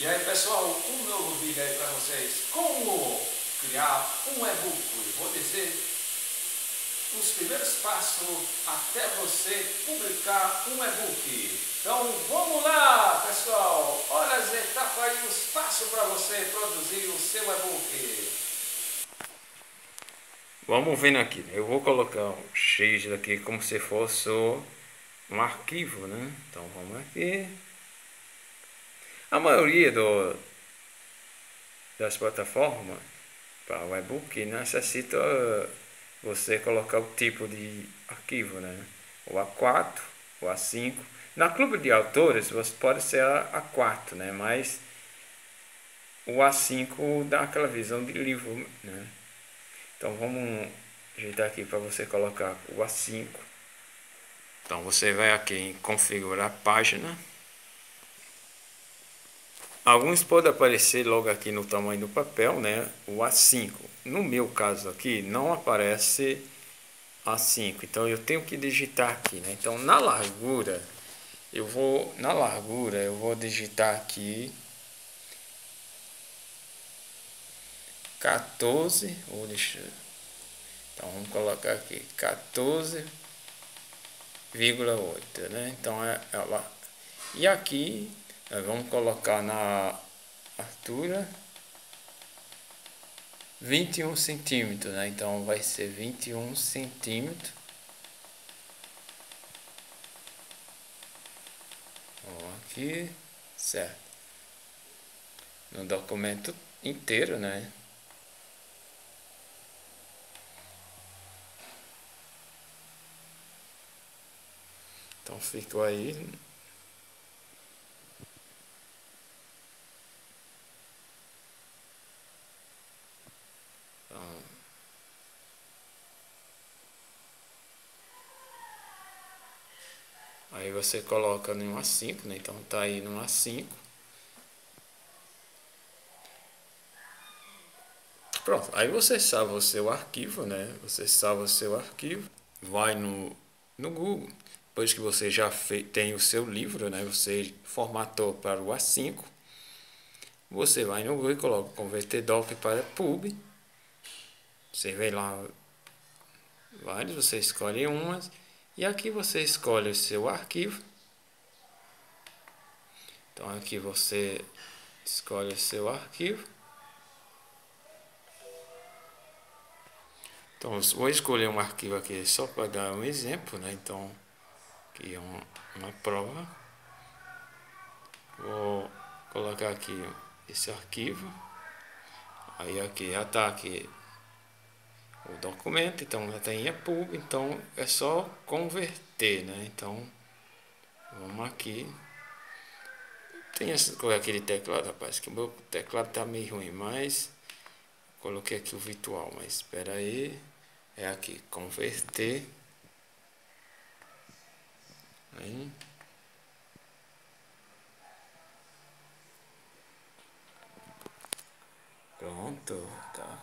E aí pessoal, um novo vídeo aí para vocês, como criar um e-book. Vou dizer os primeiros passos até você publicar um e-book. Então vamos lá pessoal, olha as etapas aí, os passos para você produzir o seu e-book. Vamos vendo aqui, eu vou colocar um X aqui como se fosse um arquivo, né? Então vamos aqui. A maioria das plataformas para o e-book necessita você colocar o tipo de arquivo, né? O A4, o A5. Na clube de autores você pode ser A4, né? Mas o A5 dá aquela visão de livro, né? Então vamos ajeitar aqui para você colocar o A5. Então você vai aqui em configurar página. Alguns podem aparecer logo aqui no tamanho do papel, né? O A5. No meu caso aqui não aparece A5, então eu tenho que digitar aqui, né? Então na largura eu vou digitar aqui 14, ou deixa, então vamos colocar aqui 14,8, né? Então é ela. E aqui nós vamos colocar na altura 21 centímetros, né? Então vai ser 21 centímetros. Vamos aqui, certo? No documento inteiro, né? Então ficou aí. Então, aí você coloca no A5, né? Então tá aí no A5. Pronto, aí você salva o seu arquivo, né? Você salva o seu arquivo, vai no Google. Depois que você já tem o seu livro, né? Você formatou para o A5. Você vai no Google e coloca converter doc para pub. Você vê lá vários, você escolhe umas. E aqui você escolhe o seu arquivo. Então aqui você escolhe o seu arquivo. Então vou escolher um arquivo aqui só para dar um exemplo, né? Então aqui é uma prova. Vou colocar aqui esse arquivo. Aí aqui já está aqui o documento, então já tem EPUB, então é só converter, né? Então vamos aqui. Tem aquele teclado, rapaz, que o meu teclado tá meio ruim, mas coloquei aqui o virtual, mas espera aí, é aqui, converter. Aí. Pronto, tá.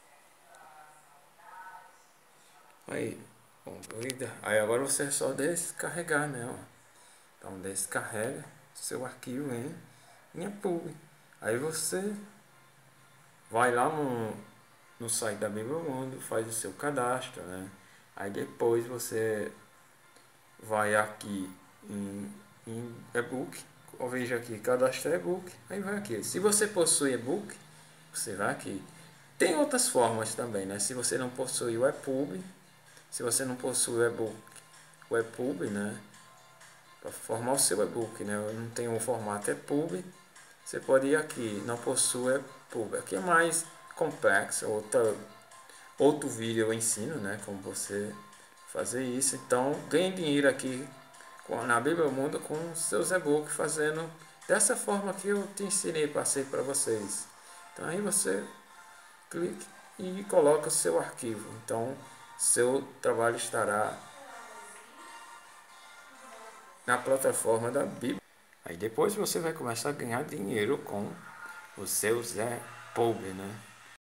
Aí, concluída. Aí agora você só descarregar, né? Ó. Então descarrega seu arquivo em EPUB. Aí você vai lá no site da Bibliomundo, faz o seu cadastro, né? Aí depois você vai aqui em e-book, ou veja aqui, cadastrar e-book, aí vai aqui. Se você possui e-book, você vai aqui. Tem outras formas também, né? Se você não possui o EPUB, se você não possui o e-book, o EPUB, né? Para formar o seu e-book, né? Eu não tenho um formato EPUB, você pode ir aqui, não possui EPUB. Aqui é mais complexo, outro vídeo eu ensino, né? Como você fazer isso. Então, ganhe dinheiro aqui na Bibliomundo com seus e-books, fazendo dessa forma que eu te ensinei, passei para vocês. Então aí você clique e coloca o seu arquivo. Então seu trabalho estará na plataforma da Bíblia. Aí depois você vai começar a ganhar dinheiro com os seus e-books, né?